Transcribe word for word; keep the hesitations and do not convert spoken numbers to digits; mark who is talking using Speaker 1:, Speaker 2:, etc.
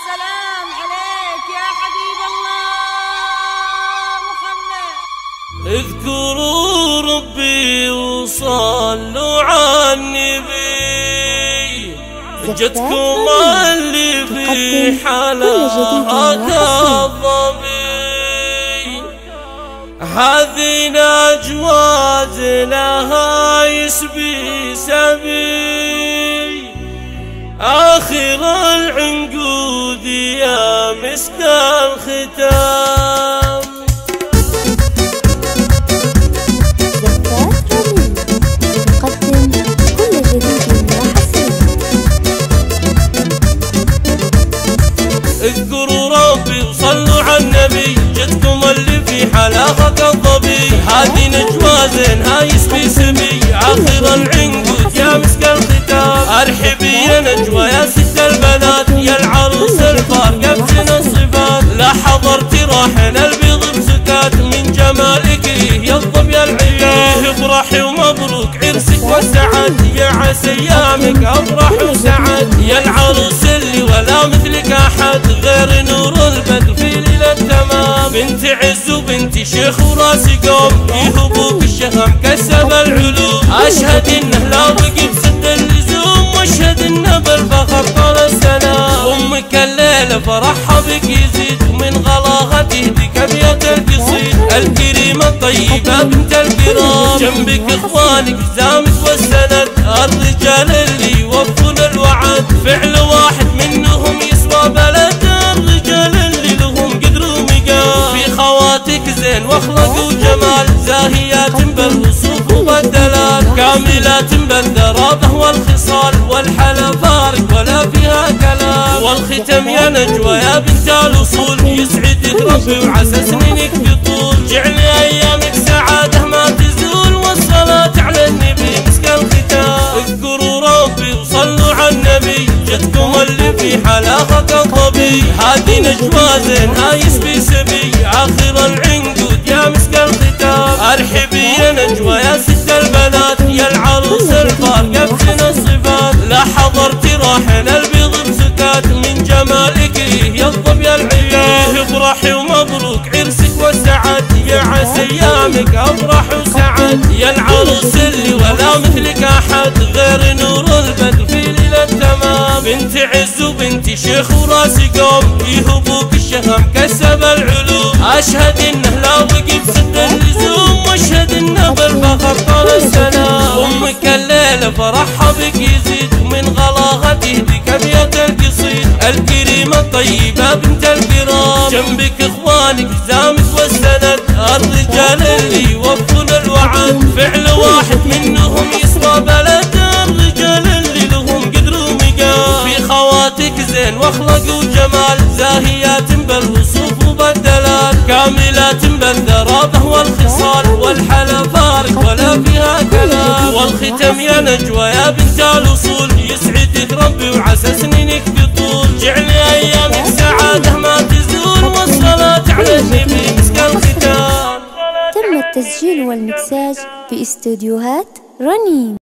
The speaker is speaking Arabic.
Speaker 1: سلام عليك يا حبيب الله محمد.
Speaker 2: اذكروا ربي وصلوا على النبي، جدكم اللي في حلاها كالظبي، هذه نجوى لها يسبي سبي، آخر العنقود يا مسك الختام. اذكروا ربي وصلوا على النبي، جدكم اللي في حلاها كالظبي، هذه نجوى زينها يسبي سبي، آخر العنقود يا مسك الختام. ارحبي يا نجوى يا ست البنات، يا العروس الفارقة بسن الصفات، لا حضرتي راحنا البيض بسكات، من جمالك يضب يا العيال. افرحي ومبروك عرسك والسعاد، يا عسى ايامك افرح وسعاد، يا العروس اللي ولا مثلك احد، غير نور البدر في ليلة تمام. بنت عز وبنت شيخ وراسي قوم، يهبوك الشهم كسب العلوم، اشهد انه لا بقي بسد اللزوم، واشهد انه بالفخر طال السلام. امك الليلة فرحها بك يزيد، ومن غلاها تهديك ابيات القصيد، الكريمة الطيبة بنت الكرام، جنبك اخوانك زامك والسند، الرجال اللي يوفون الوعد، فعل واحد منهم يسوى بلد، الرجال اللي لهم قدر ومقام. في خواتك زين واخلاق وجمال، زاهيات بالوصوف وبالدلال، كاملات بالذرابة والخصال، والحلا فارق ولا فيها كلام. والختم يا نجوى يا بنت الاصول، يسعدك ربي وعسى سنينك تطول، جعل ايامك سعاده ما تزول، والصلاه على النبي مسك الختام. اذكروا ربي وصلوا على النبي، جدكم اللي في حلاها كالظبي، هذه نجوى زينها يسبي سبي، آخر العنقود يا مسك الختام. ارحبي يا نجوى يا ست البنات، يا العروس الفارقة بسن الصفات، لا حضرتي راحنا البيض بسكات، من جمالك يضب يا العيال. افرحي ومبروك عرسك والسعاد، يا عسى ايامك افرح وسعاد، يا العروس اللي ولا مثلك احد، غير نور البدر في ليلة تمام. بنت عز وبنت شيخ وراسي قوم، يهبوك الشهم كسب العلوم، اشهد انه لا بقي بسد اللزوم، واشهد انه بالفخر طال السلام. امك الليلة فرحها بك يزيد، ومن غلاها تهديك ابيات القصيد، الكريمة الطيبة بنت الكرام، جنبك اخوانك زامك والسند، الرجال اللي يوفون الوعد، فعل واحد منهم يسوى بلد، الرجال اللي لهم قدر ومقام. في خواتك زين واخلاق وجمال، زاهيات بالوصوف وبالدلال، كاملات بالذرابة والخصال، والحلا فارق ولا فيها كلام. والختم يا نجوى يا بنت الاصول، يسعدك ربي وعسى سنينك تطول، جعل ايامك سعاده ما تزول، والصلاه على النبي مسك الختام.
Speaker 3: تم التسجيل والمكساج في استوديوهات رنين.